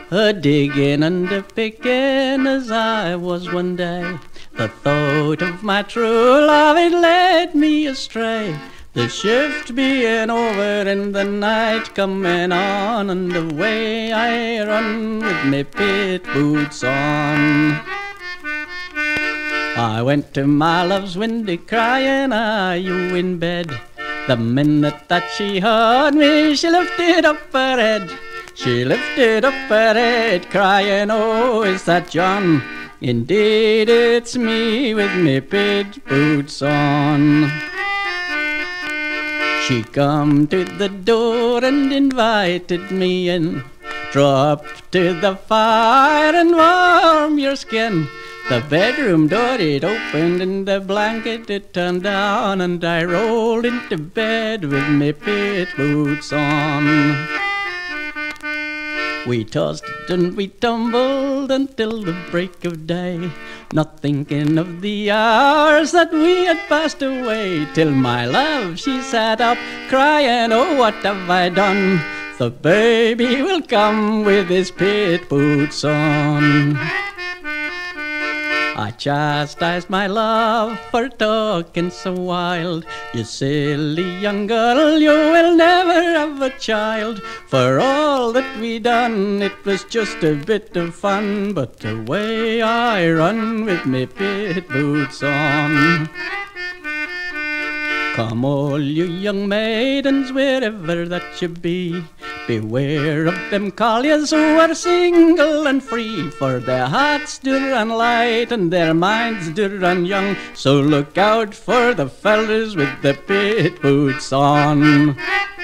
A-diggin and a-pickin as I was one day. The thought of my true love, it led me astray. The shift being over and the night coming on, and away I run with me pit boots on. I went to my love's window crying, "Are you in bed?" The minute that she heard me, she lifted up her head. She lifted up her head, crying, "Oh, is that John?" "Indeed, it's me with me pit boots on." She come to the door and invited me in. "Draw up to the fire and warm your skin." The bedroom door it opened and the blanket it turned down, and I rolled into bed with me pit boots on. We tossed and we tumbled until the break of day, not thinking of the hours that we had passed away, till my love she sat up crying, "Oh, what have I done? The baby will come with his pit boots on." I chastised my love for talking so wild. "You silly young girl, you will never have a child. For all that we done, it was just a bit of fun." But away I run with me pit boots on. Come all you young maidens, wherever that you be, beware of them colliers who are single and free, for their hearts do run light and their minds do run young. So look out for the fellas with the pit boots on.